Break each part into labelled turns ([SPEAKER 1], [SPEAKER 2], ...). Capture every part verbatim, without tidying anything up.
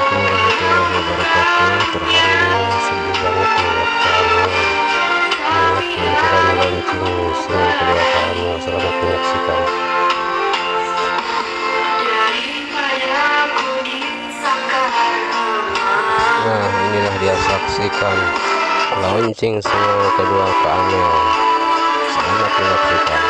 [SPEAKER 1] warahmatullahi wabarakatuh. Terharu sedih banget melihat Kamil melihat peluncuran launching single kedua Kamil. Selamat menyaksikan. Nah, inilah dia, saksikan launching single kedua Kamil. Selamat menyaksikan.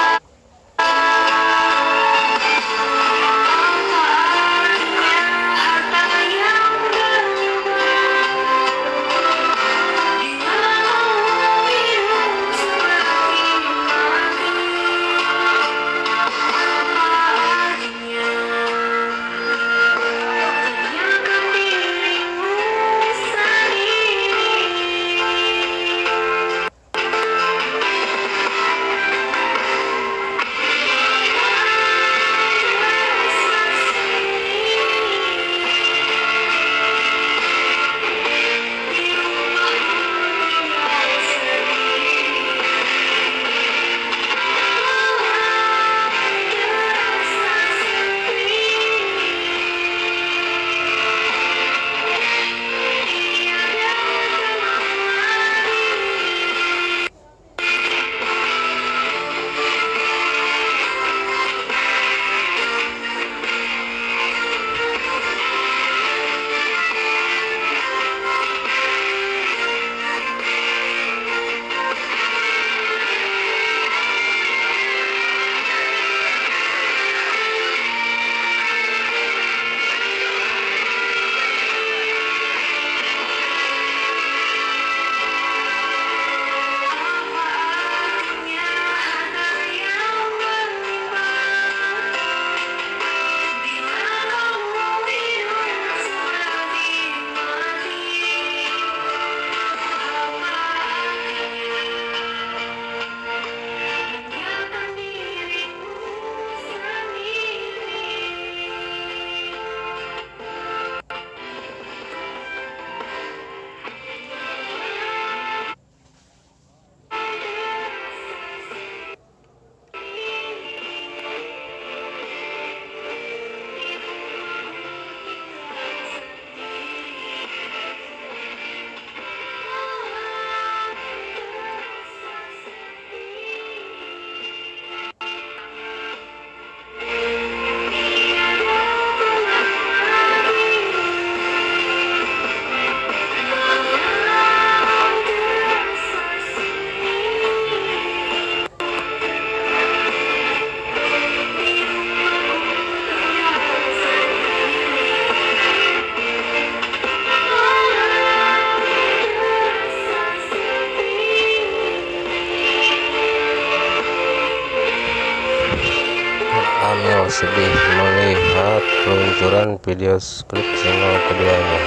[SPEAKER 1] Kamil sedih melihat peluncuran video klip single keduanya.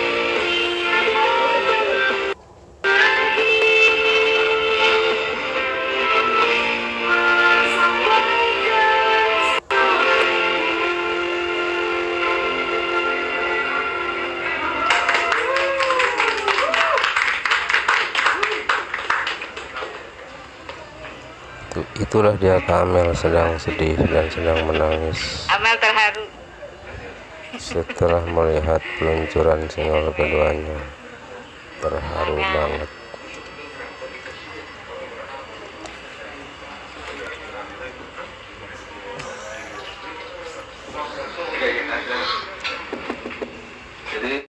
[SPEAKER 1] Itulah dia, Kamil sedang sedih dan sedang menangis.
[SPEAKER 2] Amel terharu
[SPEAKER 1] setelah melihat peluncuran single keduanya. Terharu banget.